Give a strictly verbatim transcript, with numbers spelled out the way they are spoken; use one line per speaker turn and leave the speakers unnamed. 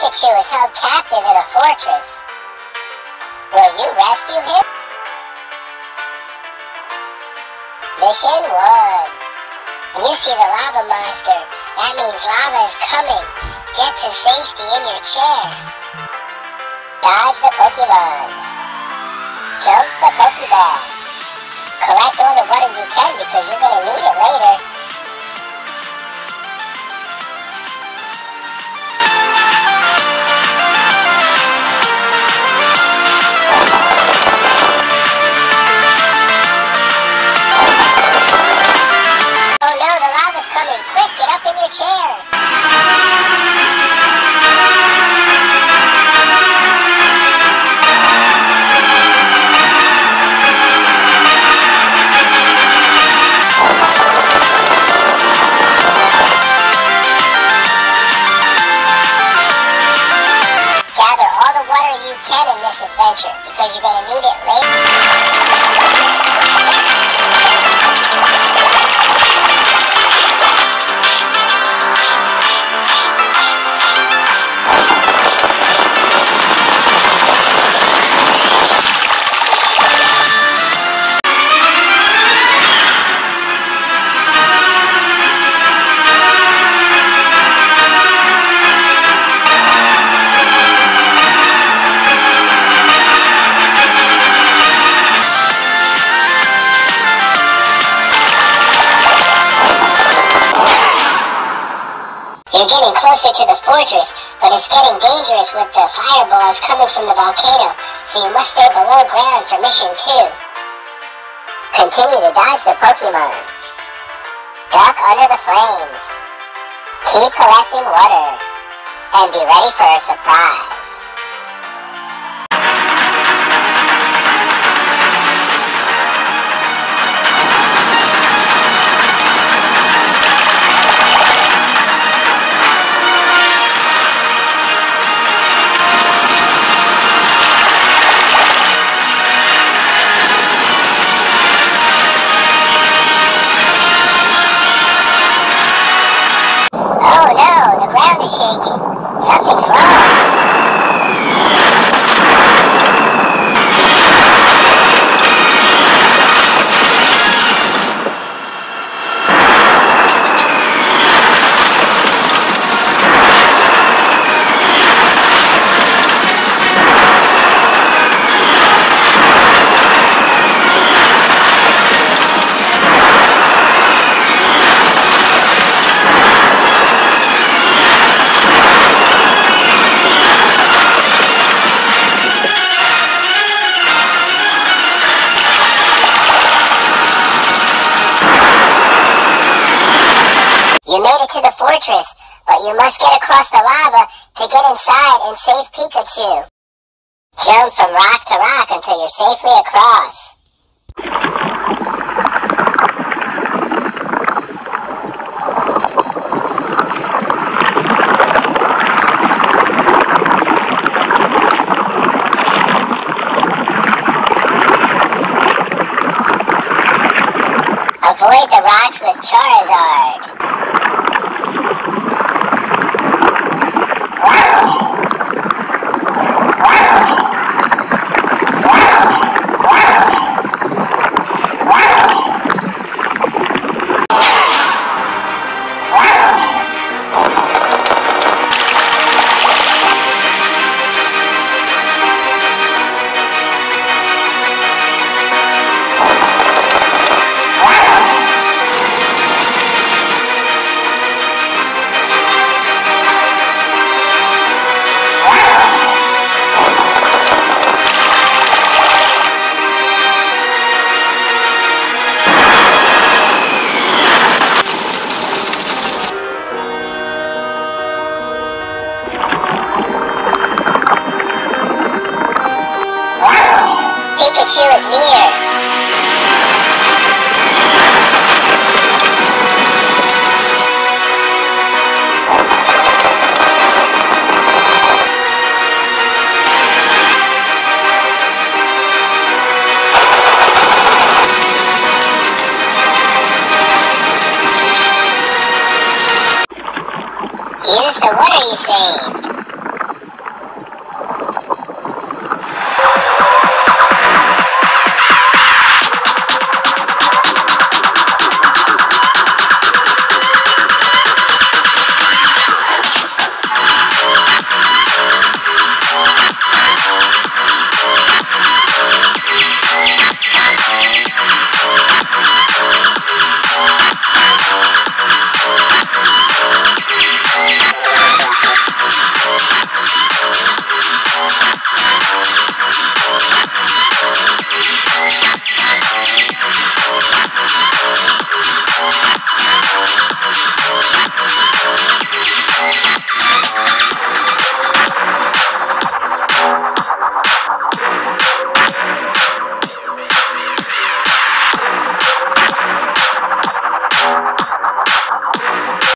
Pikachu is held captive in a fortress. Will you rescue him? Mission one. You see the lava monster. That means lava is coming. Get to safety in your chair. Dodge the Pokémon. Jump the Pokeball. Collect all the water you can because you're going to need it later. Oh no, the lava's coming. Quick, get up in your chair. In this adventure because you're going to need it later. You're getting closer to the fortress, but it's getting dangerous with the fireballs coming from the volcano, so you must stay below ground for mission two. Continue to dodge the Pokémon. Duck under the flames. Keep collecting water. And be ready for a surprise. Oh no, the ground is shaking. Something's wrong. You made it to the fortress, but you must get across the lava to get inside and save Pikachu. Jump from rock to rock until you're safely across. Avoid the rocks with Charizard. Pikachu is near. Use the water you saved.